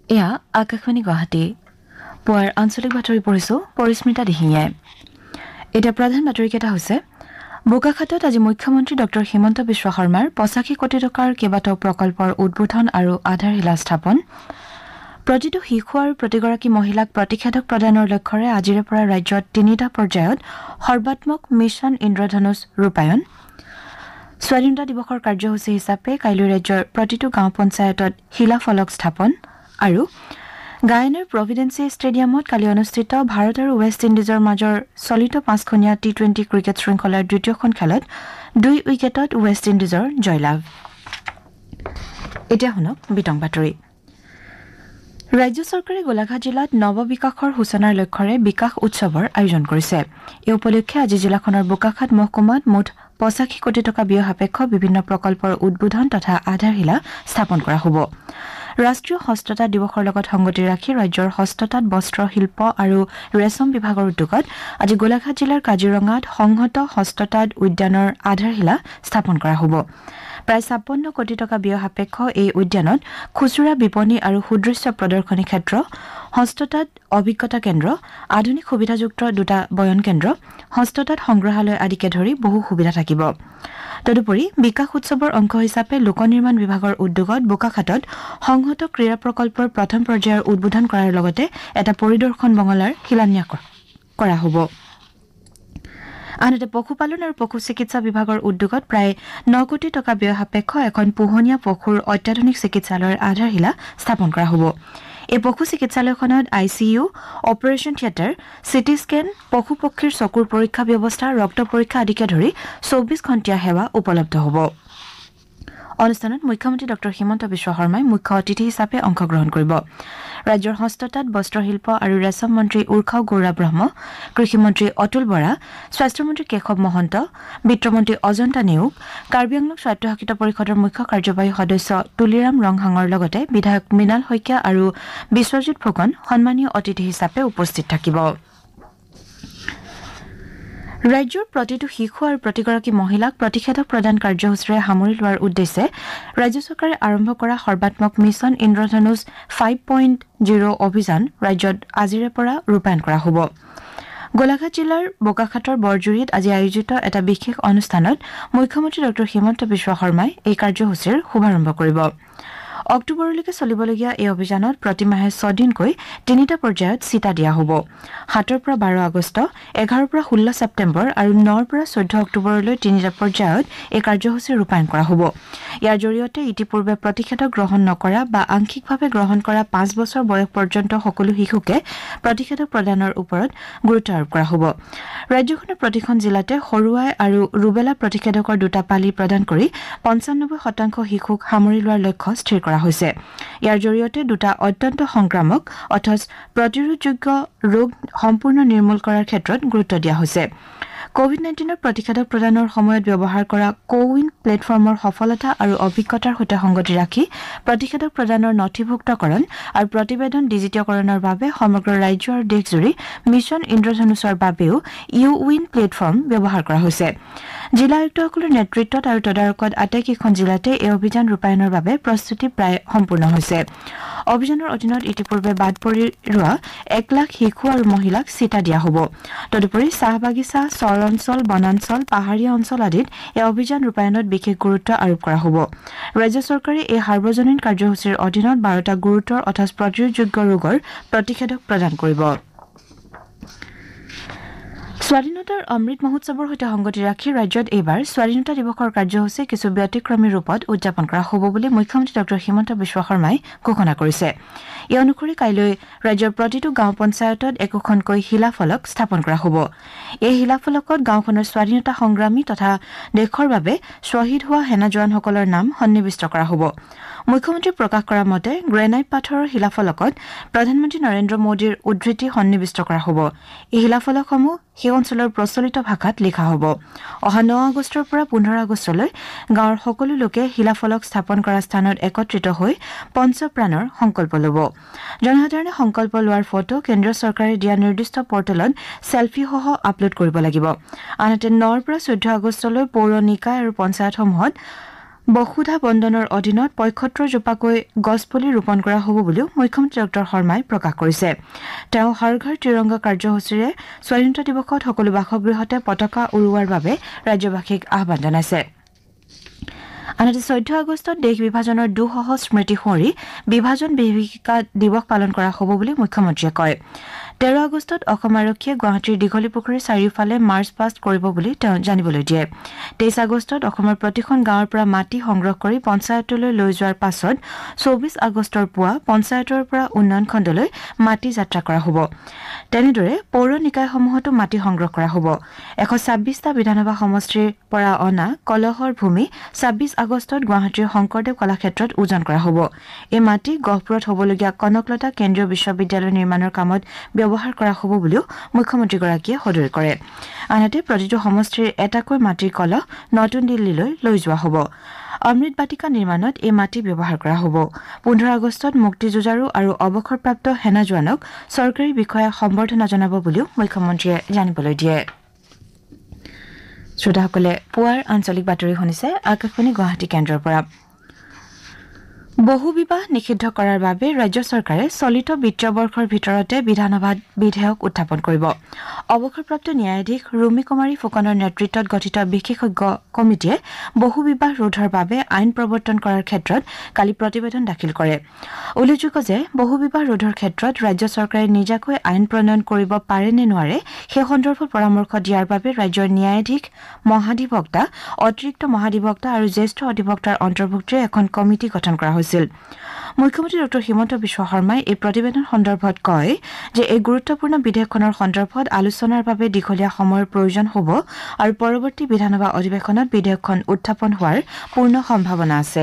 এয়া আকাশবাণী গুৱাহাটী পুৱাৰ আঞ্চলিক বাতৰি পঢ়িছো পৰিস্মিতা দিহিঙে এটা প্ৰধান বাতৰিকেইটা হৈছে বোকাখাতত আজি মুখ্যমন্ত্ৰী ডক্টৰ হিমন্ত বিশ্ব শৰ্মাৰ ৮৫ কোটি টকাৰ কেইবাটাও প্ৰকল্পৰ উদ্বোধন আৰু আধাৰশিলা স্থাপন প্ৰতিটো শিশু আৰু প্ৰতিগৰাকী মহিলাক প্ৰতিষেধক প্ৰদানৰ লক্ষ্যৰে আজিৰে পৰা ৰাজ্যত ৩টা পৰ্যায়ত সৰ্বাত্মক মিছন ইন্দ্ৰধনুষ ৰূপায়ণ স্বাধীনতা দিৱসৰ কাৰ্যসূচী হিচাপে কাইলৈ ৰাজ্যৰ প্ৰতিটো গাঁও পঞ্চায়তত শিলাফলক স্থাপন আৰু গায়নৰ প্ৰভিডেন্সি ষ্টেডিয়ামত কালি অনুষ্ঠিত ভাৰত আৰু ৱেষ্ট ইণ্ডিজৰ মাজৰ চলিত ৫খনীয়া টি-২০ ক্ৰিকেট শৃংখলাৰ দ্বিতীয়খন খেলত ২ উইকেটত ৱেষ্ট ইণ্ডিজৰ জয়লাভ এতিয়া শুনক বিতং বাতৰি ৰাজ্য চৰকাৰে গোলাঘাট জিলাত নৱবিকাশৰ সূচনাৰ লক্ষ্যৰে বিকাশ উৎসৱৰ আয়োজন কৰিছে এই উপলক্ষে আজি জিলাখনৰ বোকাখাত মহকুমাত মুঠ ৮৫ কোটি টকা ব্যয় সাপেক্ষ বিভিন্ন প্ৰকল্পৰ উদ্বোধন তথা আধাৰশিলা স্থাপন কৰা হ'ব ৰাষ্ট্ৰীয় হস্ততাঁত দিৱসৰ লগত সংগতি ৰাখি ৰাজ্যৰ হস্ততাঁত বস্ত্ৰ শিল্প আৰু ৰেচম বিভাগৰ উদ্যোগত আজি গোলাঘাট জিলাৰ কাজিৰঙাত সংহত হস্ততাঁত উদ্যানৰ আধাৰশিলা স্থাপন কৰা হ'ব প্ৰায় ৫৬ কোটি টকা ব্যয় সাপেক্ষ এই উদ্যানত খুচুৰা বিপণী আৰু সুদৃশ্য প্ৰদৰ্শনী ক্ষেত্ৰ হস্ততাঁত অভিজ্ঞতা কেন্দ্ৰ আধুনিক সুবিধাযুক্ত দুটা বয়ন কেন্দ্ৰ হস্ততাঁত সংগ্ৰহালয় আদিকে ধৰি বহু সুবিধা থাকিব তদুপৰি বিকাশ উৎসৱৰ অংশ হিচাপে লোক নিৰ্মাণ বিভাগৰ উদ্যোগত বোকাখাতত সংহত ক্ৰীড়া প্ৰকল্পৰ প্ৰথম পৰ্যায়ৰ উদ্বোধন কৰাৰ লগতে এটা পৰিদৰ্শন বঙলাৰ শিলান্যাস কৰা হ'ব আনহাতে পশুপালন আৰু পশু চিকিৎসা বিভাগৰ উদ্যোগত প্ৰায় ৯ কোটি টকা ব্যয় সাপেক্ষ এখন পোহনীয়া পশুৰ অত্যাধুনিক চিকিৎসালয়ৰ আধাৰশিলা স্থাপন কৰা হ'ব এই পশু চিকিৎসালয়খনত ICU, operation theatre, CT scan, পশু পক্ষীৰ চকুৰ পৰীক্ষা ব্যৱস্থা ৰক্ত পৰীক্ষা আদিকে ধৰি ২৪ ঘণ্টীয়া সেৱা উপলব্ধ হ'ব অনুষ্ঠানত মুখ্যমন্ত্ৰী ডক্টৰ হিমন্ত বিশ্ব শৰ্মাই মুখ্য অতিথি হিচাপে অংশগ্ৰহণ কৰিব ৰাজ্যৰ হস্ততাঁত বস্ত্ৰশিল্প আৰু ৰেচম মন্ত্ৰী উৰ্খাও গৌৰা ব্ৰহ্ম কৃষিমন্ত্ৰী অতুল বৰা স্বাস্থ্যমন্ত্ৰী কেশৱ মহন্ত বিত্তমন্ত্ৰী অজন্তা নেওগ কাৰ্বি আংলং স্বায়ত্তশাসিত পৰিষদৰ মুখ্য কাৰ্যবাহী সদস্য তুলিৰাম ৰংহাঙৰ লগতে বিধায়ক মৃণাল শইকীয়া আৰু বিশ্বজিৎ ফুকন সন্মানীয় অতিথি হিচাপে উপস্থিত থাকিব ৰাজ্যৰ প্ৰতিটো শিশু আৰু প্ৰতিগৰাকী মহিলাক প্ৰতিষেধক প্ৰদান কাৰ্যসূচীৰে সামৰি লোৱাৰ উদ্দেশ্যে ৰাজ্য চৰকাৰে আৰম্ভ কৰা সৰ্বাত্মক মিছন ইন্দ্ৰধনুষ 5.0 অভিযান ৰাজ্যত আজিৰে পৰা ৰূপায়ণ কৰা হ'ব গোলাঘাট জিলাৰ বোকাখাতৰ বৰজুৰিত আজি আয়োজিত এটা বিশেষ অনুষ্ঠানত মুখ্যমন্ত্ৰী ডক্টৰ হিমন্ত বিশ্ব শৰ্মাই এই কাৰ্যসূচীৰ শুভাৰম্ভ কৰিব অক্টোবৰলৈকে চলিবলগীয়া এই অভিযানত প্ৰতিমাহে ৬ দিনকৈ ৩টা পৰ্যায়ত চিটা দিয়া হ'ব ৭ৰ পৰা ১২ আগষ্ট ১১ৰ পৰা ১৬ ছেপ্টেম্বৰ আৰু ৯ৰ পৰা ১৪ অক্টোবৰলৈ ৩টা পৰ্যায়ত এই কাৰ্যসূচী ৰূপায়ণ কৰা হ'ব ইয়াৰ জৰিয়তে ইতিপূৰ্বে প্ৰতিষেধক গ্ৰহণ নকৰা বা আংশিকভাৱে গ্ৰহণ কৰা ৫ বছৰ বয়স পৰ্যন্ত সকলো শিশুকে প্ৰতিষেধক প্ৰদানৰ ওপৰত গুৰুত্ব আৰোপ কৰা হ'ব ৰাজ্যখনৰ প্ৰতিখন জিলাতে সৰুৱাই আৰু ৰুবেলা প্ৰতিষেধকৰ দুটা পালি প্ৰদান কৰি ৯৫% শিশুক সামৰি লোৱাৰ লক্ষ্য স্থিৰ কৰা হৈছে ইয়াৰ জৰিয়তে দুটা অত্যন্ত সংক্ৰামক অথচ প্ৰতিৰোধযোগ্য ৰোগ সম্পূৰ্ণ নিৰ্মূল কৰাৰ ক্ষেত্ৰত গুৰুত্ব দিয়া হৈছে কোভিড-19 প্ৰতিষেধক প্ৰদানৰ সময়ত ব্যৱহাৰ কৰা কোৱিন প্লেটফৰ্মৰ সফলতা আৰু অভিজ্ঞতাৰ সৈতে সংগতি ৰাখি প্ৰতিষেধক প্ৰদানৰ নথিভুক্তকৰণ আৰু প্ৰতিবেদন ডিজিটীয়কৰণৰ বাবে সমগ্ৰ ৰাজ্য আৰু দেশজুৰি মিছন ইন্দ্ৰধনুষৰ বাবেও ইউইন প্লেটফৰ্ম ব্যৱহাৰ কৰা হৈছে জিলা আয়ুক্তসকলৰ নেতৃত্বত আৰু তদাৰকত আটাইকেইখন জিলাতে এই অভিযান ৰূপায়ণৰ বাবে প্ৰস্তুতি প্ৰায় সম্পূৰ্ণ হৈছে অভিযানৰ অধীনত ইতিপূৰ্বে বাদ পৰি ৰোৱা ১ লাখ শিশু আৰু মহিলাক চিটা দিয়া হ'ব তদুপৰি চাহ বাগিচা চৰ অঞ্চল বনাঞ্চল পাহাৰীয়া অঞ্চল আদিত এই অভিযান ৰূপায়ণত বিশেষ গুৰুত্ব আৰোপ কৰা হ'ব ৰাজ্য চৰকাৰে এই সাৰ্বজনীন কাৰ্যসূচীৰ অধীনত ১২টা গুৰুতৰ অথচ প্ৰতিৰোধযোগ্য ৰোগৰ প্ৰতিষেধক প্ৰদান কৰিব স্বাধীনতাৰ অমৃত মহোৎসৱৰ সৈতে সংগতি ৰাখি ৰাজ্যত এইবাৰ স্বাধীনতা দিৱসৰ কাৰ্যসূচী কিছু ব্যতিক্ৰমী ৰূপত উদযাপন কৰা হ'ব বুলি মুখ্যমন্ত্ৰী ডক্টৰ হিমন্ত বিশ্ব শৰ্মাই ঘোষণা কৰিছে এই অনুসৰি কাইলৈ ৰাজ্যৰ প্ৰতিটো গাঁও পঞ্চায়তত একোখনকৈ শিলাফলক স্থাপন কৰা হ'ব এই শিলাফলকত গাঁওখনৰ স্বাধীনতা সংগ্ৰামী তথা দেশৰ বাবে শ্বহীদ হোৱা সেনা জোৱানসকলৰ নাম সন্নিৱিষ্ট কৰা হ'ব মুখ্যমন্ত্ৰী প্ৰকাশ কৰা মতে গ্ৰেনাইট পাথৰৰ শিলাফলকত প্ৰধানমন্ত্ৰী নৰেন্দ্ৰ মোদীৰ উদ্ধৃতি সন্নিৱিষ্ট কৰা হ'ব এই শিলাফলকসমূহ সেই অঞ্চলৰ প্ৰচলিত ভাষাত লিখা হ'ব অহা ৯ আগষ্টৰ পৰা ১৫ আগষ্টলৈ গাঁৱৰ সকলো লোকে শিলাফলক স্থাপন কৰা স্থানত একত্ৰিত হৈ পঞ্চপ্ৰাণৰ সংকল্প ল'ব জনসাধাৰণে সংকল্প লোৱাৰ ফটো কেন্দ্ৰীয় চৰকাৰে দিয়া নিৰ্দিষ্ট পৰ্টেলত সেলফিসহ আপলোড কৰিব লাগিব আনহাতে ৯ৰ পৰা ১৪ আগষ্টলৈ পৌৰ নিকায় আৰু পঞ্চায়তসমূহত বসুধা বন্দনৰ অধীনত ৭৫ জোপাকৈ গছপুলি ৰোপণ কৰা হ'ব বুলিও মুখ্যমন্ত্ৰী ডঃ শৰ্মাই প্ৰকাশ কৰিছে। তেওঁ হৰ ঘৰ তিৰংগা কাৰ্যসূচীৰে স্বাধীনতা দিৱসত সকলো বাসগৃহতে পতাকা উৰুওৱাৰ বাবে ৰাজ্যবাসীক আহ্বান জনাইছে। আনহাতে ১৪ আগষ্টত দেশ বিভাজনৰ দুঃসহ স্মৃতি সোঁৱৰি বিভাজন বিভীষিকা দিৱস পালন কৰা হ'ব বুলি মুখ্যমন্ত্ৰীয়ে কয়। ১৩ আগষ্টত অসম আৰক্ষীয়ে গুৱাহাটীৰ দীঘলীপুখুৰীৰ চাৰিওফালে মাৰ্চ পাষ্ট কৰিব বুলি তেওঁ জানিবলৈ দিয়ে। ২৩ আগষ্টত অসমৰ প্ৰতিখন গাঁৱৰ পৰা মাটি সংগ্ৰহ কৰি পঞ্চায়তলৈ লৈ যোৱাৰ পাছত ২৪ আগষ্টৰ পুৱা পঞ্চায়তৰ পৰা উন্নয়ন খণ্ডলৈ মাটি যাত্ৰা কৰা হ'ব। তেনেদৰে পৌৰ নিকায়সমূহতো মাটি সংগ্ৰহ কৰা হ'ব। ১২৬টা বিধানসভা সমষ্টিৰ পৰা অনা কলহৰ ভূমি ২৬ আগষ্টত গুৱাহাটীৰ শংকৰদেৱ কলাক্ষেত্ৰত ওজন কৰা হ'ব। এই মাটি গহপুৰত হ'বলগীয়া কনকলতা কেন্দ্ৰীয় বিশ্ববিদ্যালয় নিৰ্মাণৰ কামত ব্যৱহাৰ কৰা হ'ব বুলিও মুখ্যমন্ত্ৰীগৰাকীয়ে সদৰি কৰে। আনহাতে প্ৰতিটো সমষ্টিৰ এটাকৈ মাটিৰ কলহ নতুন দিল্লীলৈ লৈ যোৱা হ'ব। অমৃত বাটিকা নিৰ্মাণত এই মাটি ব্যৱহাৰ কৰা হ'ব। ১৫ আগষ্টত মুক্তিযুঁজাৰু আৰু অৱসৰপ্ৰাপ্ত সেনা জোৱানক চৰকাৰী বিষয়াই সম্বৰ্ধনা জনাব বুলিও মুখ্যমন্ত্ৰীয়ে জানিবলৈ দিয়ে। শ্ৰোতাসকলে পুৱাৰ আঞ্চলিক বাতৰি শুনিছে আকাশবাণী গুৱাহাটী কেন্দ্ৰৰ পৰা। বহু বিবাহ নিষিদ্ধ কৰাৰ বাবে ৰাজ্য চৰকাৰে চলিত বিত্তীয় বৰ্ষৰ ভিতৰতে বিধানসভাত বিধেয়ক উত্থাপন কৰিব। অৱসৰপ্ৰাপ্ত ন্যায়াধীশ ৰুমি কুমাৰী ফুকনৰ নেতৃত্বত গঠিত বিশেষজ্ঞ কমিটিয়ে বহু বিবাহ ৰোধৰ বাবে আইন প্ৰৱৰ্তন কৰাৰ ক্ষেত্ৰত কালি প্ৰতিবেদন দাখিল কৰে। উল্লেখযোগ্য যে বহু বিবাহ ৰোধৰ ক্ষেত্ৰত ৰাজ্য চৰকাৰে নিজাকৈ আইন প্ৰণয়ন কৰিব পাৰে নে নোৱাৰে সেই সন্দৰ্ভত পৰামৰ্শ দিয়াৰ বাবে ৰাজ্যৰ ন্যায়াধীশ, মহাধিবক্তা, অতিৰিক্ত মহাধিবক্তা আৰু জ্যেষ্ঠ অধিবক্তাৰ অন্তৰ্ভুক্তিৰে এখন কমিটি গঠন কৰা হৈছিল। মুখ্যমন্ত্ৰী ডঃ হিমন্ত বিশ্ব শৰ্মাই এই প্ৰতিবেদন সন্দৰ্ভত কয় যে এই গুৰুত্বপূৰ্ণ বিধেয়কখনৰ সন্দৰ্ভত আলোচনাৰ বাবে দীঘলীয়া সময়ৰ প্ৰয়োজন হ'ব আৰু পৰৱৰ্তী বিধানসভা অধিৱেশনত বিধেয়কখন উত্থাপন হোৱাৰ পূৰ্ণ সম্ভাৱনা আছে।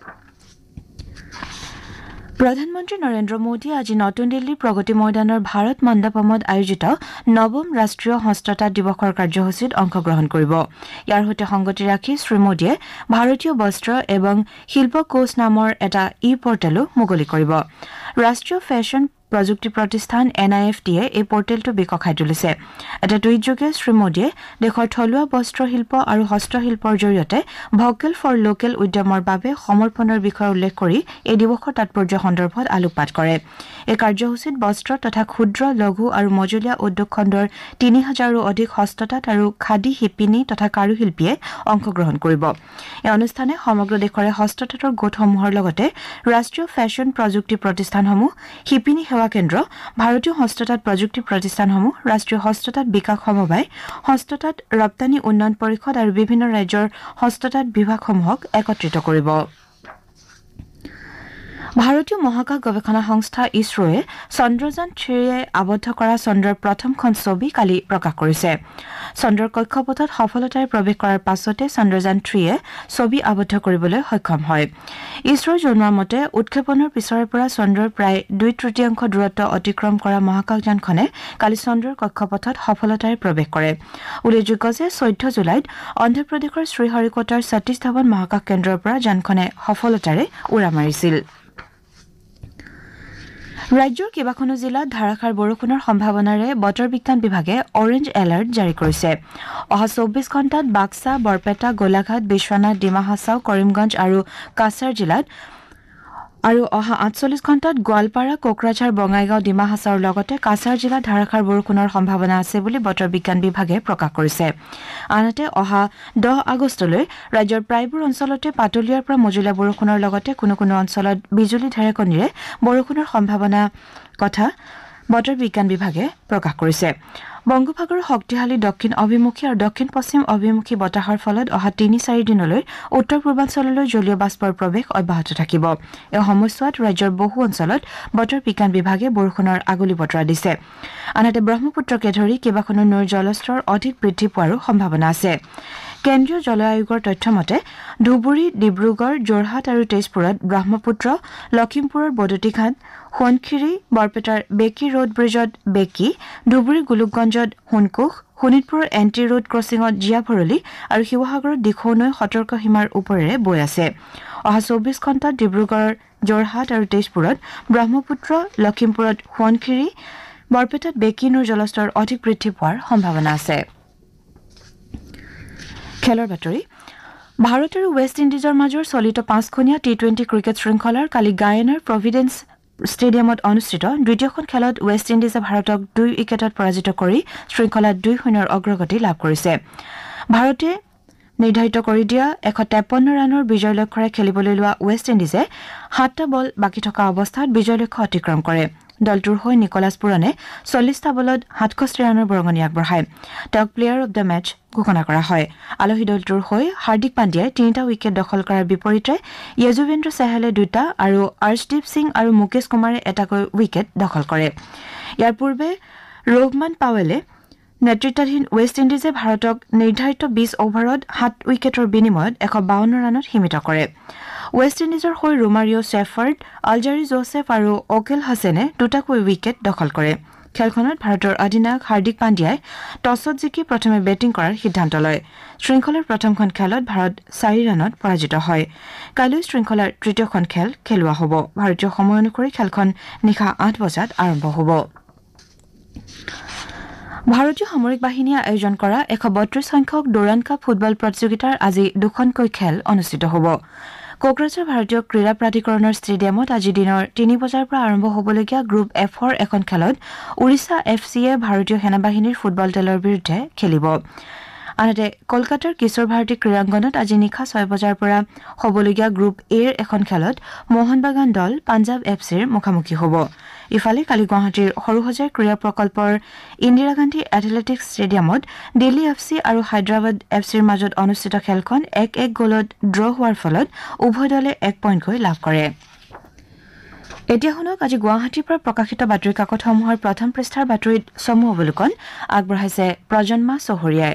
প্ৰধানমন্ত্ৰী নৰেন্দ্ৰ মোদীয়ে আজি নতুন দিল্লীৰ প্ৰগতি ময়দানৰ ভাৰত মণ্ডপমত আয়োজিত নৱম ৰাষ্ট্ৰীয় হস্ততাঁত দিৱসৰ কাৰ্যসূচীত অংশগ্ৰহণ কৰিব। ইয়াৰ সৈতে সংগতি ৰাখি শ্ৰীমোদীয়ে ভাৰতীয় বস্ত্ৰ এবং শিল্প কোষ নামৰ এটা পৰ্টেলো মুকলি কৰিব। ৰাষ্ট্ৰীয় ফেশ্বন প্ৰযুক্তি প্ৰতিষ্ঠান NIFTয়ে এই পৰ্টেলটো বিকশাই তুলিছে। এটা টুইটযোগে শ্ৰীমোদীয়ে দেশৰ থলুৱা বস্ত্ৰশিল্প আৰু হস্তশিল্পৰ জৰিয়তে ভকেল ফৰ লোকেল উদ্যমৰ বাবে সমৰ্পণৰ বিষয়ে উল্লেখ কৰি এই দিৱসৰ তাৎপৰ্য সন্দৰ্ভত আলোকপাত কৰে। এই কাৰ্যসূচীত বস্ত্ৰ তথা ক্ষুদ্ৰ, লঘু আৰু মজলীয়া উদ্যোগ খণ্ডৰ ৩,০০০ৰো অধিক হস্ততাঁত আৰু খাদী শিপিনী তথা কাৰুশিল্পীয়ে অংশগ্ৰহণ কৰিব। এই অনুষ্ঠানে সমগ্ৰ দেশৰে হস্ততাঁতৰ গোটসমূহৰ লগতে ৰাষ্ট্ৰীয় ফেশ্বন প্ৰযুক্তি প্ৰতিষ্ঠানসমূহ, শিপিনী সেৱা কেন্দ্ৰ, ভাৰতীয় হস্ততাঁত প্ৰযুক্তি প্ৰতিষ্ঠানসমূহ, ৰাষ্ট্ৰীয় হস্ততাঁত বিকাশ সমবায়, হস্ততাঁত ৰপ্তানি উন্নয়ন পৰিষদ আৰু বিভিন্ন ৰাজ্যৰ হস্ততাঁত বিভাগসমূহক একত্ৰিত কৰিব। ভাৰতীয় মহাকাশ গৱেষণা সংস্থা ইছৰোৱে চন্দ্ৰযান-3য়ে আবদ্ধ কৰা চন্দ্ৰৰ প্ৰথমখন ছবি কালি প্ৰকাশ কৰিছে। চন্দ্ৰৰ কক্ষপথত সফলতাৰে প্ৰৱেশ কৰাৰ পাছতে চন্দ্ৰযান-3য়ে ছবি আবদ্ধ কৰিবলৈ সক্ষম হয়। ইছৰোই জনোৱা মতে উৎক্ষেপণৰ পিছৰে পৰা চন্দ্ৰৰ প্ৰায় ২/৩ দূৰত্ব অতিক্ৰম কৰা মহাকাশযানখনে কালি চন্দ্ৰৰ কক্ষপথত সফলতাৰে প্ৰৱেশ কৰে। উল্লেখযোগ্য যে ১৪ জুলাইত অন্ধ্ৰপ্ৰদেশৰ শ্ৰীহৰিকোটাৰ সতীশ ধাৱন মহাকাশ কেন্দ্ৰৰ পৰা যানখনে সফলতাৰে উৰা মাৰিছিল। ৰাজ্যৰ কেইবাখনো জিলাত ধাৰাসাৰ বৰষুণৰ সম্ভাৱনাৰে বতৰ বিজ্ঞান বিভাগে অৰেঞ্জ এলাৰ্ট জাৰি কৰিছে। অহা ২৪ ঘণ্টাত বাক্সা, বৰপেটা, গোলাঘাট, বিশ্বনাথ, ডিমা হাছাও, কৰিমগঞ্জ আৰু কাছাৰ জিলাত আৰু অহা ৪৮ ঘণ্টাত গোৱালপাৰা, কোকৰাঝাৰ, বঙাইগাঁও, ডিমা হাছাওৰ লগতে কাছাৰ জিলাত ধাৰাসাৰ বৰষুণৰ সম্ভাৱনা আছে বুলি বতৰ বিজ্ঞান বিভাগে প্ৰকাশ কৰিছে। আনহাতে অহা ১০ আগষ্টলৈ ৰাজ্যৰ প্ৰায়বোৰ অঞ্চলতে পাতলীয়াৰ পৰা মজলীয়া বৰষুণৰ লগতে কোনো কোনো অঞ্চলত বিজুলী ঢেৰেকণীৰে বৰষুণৰ সম্ভাৱনা কথা বতৰ বিজ্ঞান বিভাগে প্ৰকাশ কৰিছে। বংগোপসাগৰৰ শক্তিশালী দক্ষিণ অভিমুখী আৰু দক্ষিণ পশ্চিম অভিমুখী বতাহৰ ফলত অহা ৩-৪ দিনলৈ উত্তৰ পূৰ্বাঞ্চললৈ জলীয় বাষ্পৰ প্ৰৱেশ অব্যাহত থাকিব। এই সময়ছোৱাত ৰাজ্যৰ বহু অঞ্চলত বতৰ বিজ্ঞান বিভাগে বৰষুণৰ আগলি বতৰা দিছে। আনহাতে ব্ৰহ্মপুত্ৰকে ধৰি কেইবাখনো নৈৰ জলস্তৰ অধিক বৃদ্ধি পোৱাৰো সম্ভাৱনা আছে। কেন্দ্ৰীয় জল আয়োগৰ তথ্য মতে ধুবুৰী, ডিব্ৰুগড়, যোৰহাট আৰু তেজপুৰত ব্ৰহ্মপুত্ৰ, লখিমপুৰৰ বদতিঘাট, সোৱণশিৰি, বৰপেটাৰ বেকী ৰোড ব্ৰিজত বেকী, ধুবুৰী গোলোকগঞ্জত সোণকোষ, শোণিতপুৰৰ এণ্টি ৰোড ক্ৰছিঙত জীয়াভৰলী আৰু শিৱসাগৰত দিখৌ নৈ সতৰ্ক সীমাৰ ওপৰেৰে বৈ আছে। অহা ২৪ ঘণ্টাত ডিব্ৰুগড়, যোৰহাট আৰু তেজপুৰত ব্ৰহ্মপুত্ৰ, লখিমপুৰত সোৱণশিৰি, বৰপেটাত বেকী নৈৰ জলস্তৰ অধিক বৃদ্ধি পোৱাৰ সম্ভাৱনা আছে। খেলৰ বাতৰি ভাৰত আৰু ৱেষ্ট ইণ্ডিজৰ মাজৰ চলিত 5খনীয়া টি-20 ক্ৰিকেট শৃংখলাৰ কালি গায়ানাৰ প্ৰভিডেন্স ষ্টেডিয়ামত অনুষ্ঠিত দ্বিতীয়খন খেলত ৱেষ্ট ইণ্ডিজে ভাৰতক 2 উইকেটত পৰাজিত কৰি শৃংখলাত 2-0 অগ্ৰগতি লাভ কৰিছে। ভাৰতে নিৰ্ধাৰিত কৰি দিয়া 153 ৰানৰ বিজয় লক্ষ্যৰে খেলিবলৈ লোৱা ৱেষ্ট ইণ্ডিজে 7টা বল বাকী থকা অৱস্থাত বিজয় লক্ষ্য অতিক্ৰম কৰে। দলটোৰ হৈ নিকলাছ পুৰণে 40টা বলত 67 ৰানৰ বৰঙণি আগবঢ়ায়। তেওঁক প্লেয়াৰ অব দ্য মেচ ঘোষণা কৰা হয়। আলহী দলটোৰ হৈ হাৰ্দিক পাণ্ডিয়াই 3টা উইকেট দখল কৰাৰ বিপৰীতে য়েজুবেন্দ্ৰ চেহালে 2টা আৰু আৰ্শদীপ সিং আৰু মুকেশ কুমাৰে এটাকৈ উইকেট দখল কৰে। ইয়াৰ পূৰ্বে ৰোহমান পাৱেলে নেতৃত্বাধীন ৱেষ্ট ইণ্ডিজে ভাৰতক নিৰ্ধাৰিত 20 অভাৰত 7 উইকেটৰ বিনিময়ত 152 ৰানত সীমিত কৰে। ৱেষ্ট ইণ্ডিজৰ হৈ ৰোমাৰিঅ শেফাৰ্ড, আলজাৰী জোছেফ আৰু অকিল হাছেনে 2টাকৈ উইকেট দখল কৰে। খেলখনত ভাৰতৰ অধিনায়ক হাৰ্দিক পাণ্ডিয়াই টছত জিকি প্ৰথমে বেটিং কৰাৰ সিদ্ধান্ত লয়। শৃংখলাৰ প্ৰথমখন খেলত ভাৰত 4 ৰানত পৰাজিত হয়। কাইলৈ শৃংখলাৰ তৃতীয়খন খেল খেলোৱা হ'ব। ভাৰতীয় সময় অনুসৰি খেলখন নিশা 8 বজাত আৰম্ভ হ'ব। ভাৰতীয় সামৰিক বাহিনীয়ে আয়োজন কৰা 132 সংখ্যক ডুৰাণ্ড কাপ ফুটবল প্ৰতিযোগিতাৰ আজি দুখনকৈ খেল অনুষ্ঠিত হ'ব। কোকৰাঝাৰ ভাৰতীয় ক্ৰীড়া প্ৰাধিকৰণৰ ষ্টেডিয়ামত আজি দিনৰ 3 বজাৰ পৰা আৰম্ভ হ'বলগীয়া গ্ৰুপ এফৰ এখন খেলত উৰিষ্যা এফচিয়ে ভাৰতীয় সেনাবাহিনীৰ ফুটবল দলৰ বিৰুদ্ধে খেলিব। আনহাতে কলকাতাৰ কিশোৰ ভাৰতী ক্ৰীড়াংগনত আজি নিশা 6 বজাৰ পৰা হ'বলগীয়া গ্ৰুপ এৰ এখন খেলত মোহনবাগান দল পাঞ্জাৱ এফচিৰ মুখামুখি হ'ব। ইফালে কালি গুৱাহাটীৰ সৰুসজাই ক্ৰীড়া প্ৰকল্পৰ ইন্দিৰা গান্ধী এথলেটিক্স ষ্টেডিয়ামত দিল্লী এফচি আৰু হায়দৰাবাদ এফচিৰ মাজত অনুষ্ঠিত খেলখন 1-1 গলত ড্ৰ হোৱাৰ ফলত উভয় দলে 1 পইণ্টকৈ লাভ কৰে। এতিয়া শুনক আজি গুৱাহাটীৰ পৰা প্ৰকাশিত বাতৰি কাকতসমূহৰ প্ৰথম পৃষ্ঠাৰ বাতৰিত চমু অৱলোকন আগবঢ়াইছে প্ৰজন্মা চহৰীয়াই।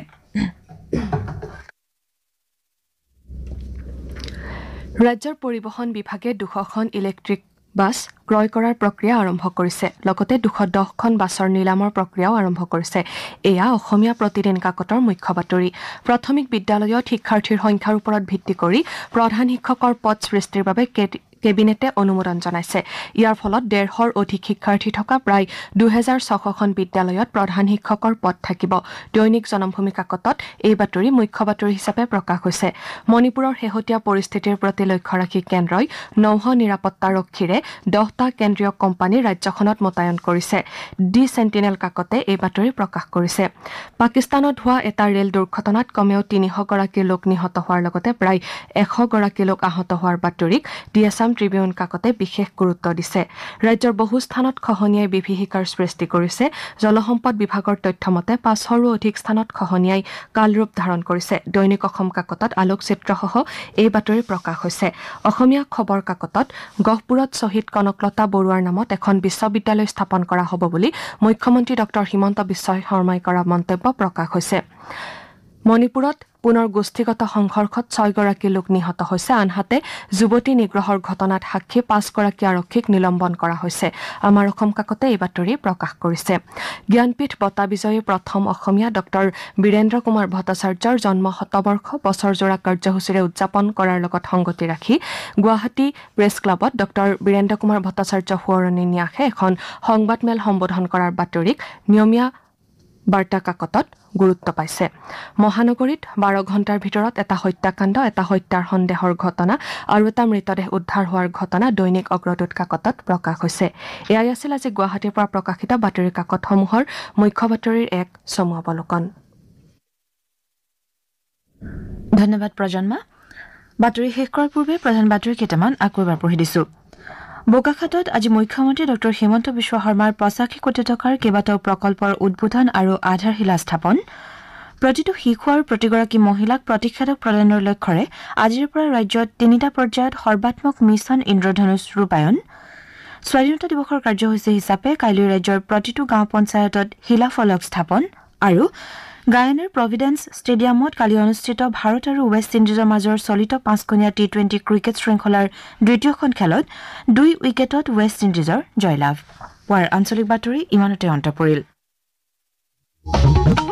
ৰাজ্যৰ পৰিবহণ বিভাগে 200খন ইলেক্ট্ৰিক বাছ ক্ৰয় কৰাৰ প্ৰক্ৰিয়া আৰম্ভ কৰিছে। লগতে 210খন বাছৰ নিলামৰ প্ৰক্ৰিয়াও আৰম্ভ কৰিছে। এয়া অসমীয়া প্ৰতিদিন কাকতৰ মুখ্য বাতৰি। প্ৰাথমিক বিদ্যালয়ত শিক্ষাৰ্থীৰ সংখ্যাৰ ওপৰত ভিত্তি কৰি প্ৰধান শিক্ষকৰ পদ সৃষ্টিৰ বাবে কেবিনেটে অনুমোদন জনাইছে। ইয়াৰ ফলত 150ৰ অধিক শিক্ষাৰ্থী থকা প্ৰায় 2600খন বিদ্যালয়ত প্ৰধান শিক্ষকৰ পদ থাকিব। দৈনিক জনমভূমি কাকতত এই বাতৰি মুখ্য বাতৰি হিচাপে প্ৰকাশ হৈছে। মণিপুৰৰ শেহতীয়া পৰিস্থিতিৰ প্ৰতি লক্ষ্য ৰাখি কেন্দ্ৰই নৌহ নিৰাপত্তাৰক্ষীৰে 10টা কেন্দ্ৰীয় কোম্পানী ৰাজ্যখনত মোতায়েন কৰিছে। ডি চেণ্টিনেল কাকতে এই বাতৰি প্ৰকাশ কৰিছে। পাকিস্তানত হোৱা এটা ৰেল দুৰ্ঘটনাত কমেও 300গৰাকী লোক নিহত হোৱাৰ লগতে প্ৰায় 100গৰাকী লোক আহত হোৱাৰ বাতৰিক ডি আছাম ট্ৰিবিউন কাকতে বিশেষ গুৰুত্ব দিছে। ৰাজ্যৰ বহু স্থানত খহনীয়াই বিভীষিকাৰ সৃষ্টি কৰিছে। জলসম্পদ বিভাগৰ তথ্য মতে 500ৰো অধিক স্থানত খহনীয়াই কালৰূপ ধাৰণ কৰিছে। দৈনিক অসম কাকতত আলোকচিত্ৰসহ এই বাতৰি প্ৰকাশ হৈছে। অসমীয়া খবৰ কাকতত গহপুৰত শ্বহীদ কনকলতা বৰুৱাৰ নামত এখন বিশ্ববিদ্যালয় স্থাপন কৰা হ'ব বুলি মুখ্যমন্ত্ৰী ডক্টৰ হিমন্ত বিশ্ব শৰ্মাই কৰা মন্তব্য প্ৰকাশ হৈছে। মণিপুৰত পুনৰ গোষ্ঠীগত সংঘৰ্ষত 6গৰাকী লোক নিহত হৈছে। আনহাতে যুৱতী নিগ্ৰহৰ ঘটনাত সাক্ষী 5গৰাকী আৰক্ষীক নিলম্বন কৰা হৈছে। আমাৰ অসম কাকতে এই বাতৰি প্ৰকাশ কৰিছে। জ্ঞানপীঠ বঁটা বিজয়ী প্ৰথম অসমীয়া ডক্টৰ বীৰেন্দ্ৰ কুমাৰ ভট্টাচাৰ্যৰ জন্ম শতবৰ্ষ বছৰজোৰা কাৰ্যসূচীৰে উদযাপন কৰাৰ লগত সংগতি ৰাখি গুৱাহাটী প্ৰেছ ক্লাবত ডক্টৰ বীৰেন্দ্ৰ কুমাৰ ভট্টাচাৰ্য সোঁৱৰণি ন্যাসে এখন সংবাদমেল সম্বোধন কৰাৰ বাতৰিক নিয়মীয়া বাৰ্তা কাকতত গুৰুত্ব পাইছে। মহানগৰীত 12 ঘণ্টাৰ ভিতৰত এটা হত্যাকাণ্ড, এটা হত্যাৰ সন্দেহৰ ঘটনা আৰু এটা মৃতদেহ উদ্ধাৰ হোৱাৰ ঘটনা দৈনিক অগ্ৰদূত কাকতত প্ৰকাশ হৈছে। এয়াই আছিল আজি গুৱাহাটীৰ পৰা প্ৰকাশিত বাতৰি কাকতসমূহৰ মুখ্য বাতৰিৰ এক চমু অৱলোকন। ধন্যবাদ প্ৰজন্মা। বাতৰি শেষ কৰাৰ পূৰ্বে প্ৰধান বাতৰি কেইটামান আকৌ এবাৰ পঢ়ি দিছো। বোকাখাতত আজি মুখ্যমন্ত্ৰী ডক্টৰ হিমন্ত বিশ্ব শৰ্মাৰ 85 কোটি টকাৰ কেইবাটাও প্ৰকল্পৰ উদ্বোধন আৰু আধাৰশিলা স্থাপন। প্ৰতিটো শিশু আৰু প্ৰতিগৰাকী মহিলাক প্ৰতিষেধক প্ৰদানৰ লক্ষ্যৰে আজিৰ পৰা ৰাজ্যত 3টা পৰ্যায়ত সৰ্বাত্মক মিছন ইন্দ্ৰধনুষ ৰূপায়ণ। স্বাধীনতা দিৱসৰ কাৰ্যসূচী হিচাপে কাইলৈ ৰাজ্যৰ প্ৰতিটো গাঁও পঞ্চায়তত শিলাফলক স্থাপন আৰু গায়ানাৰ প্ৰভিডেন্স ষ্টেডিয়ামত কালি অনুষ্ঠিত ভাৰত আৰু ৱেষ্ট ইণ্ডিজৰ মাজৰ চলিত 5খনীয়া টি-20 ক্ৰিকেট শৃংখলাৰ দ্বিতীয়খন খেলত 2 উইকেটত ৱেষ্ট ইণ্ডিজৰ জয়লাভ। পুৱাৰ আঞ্চলিক বাতৰি ইমানতে অন্ত পৰিল।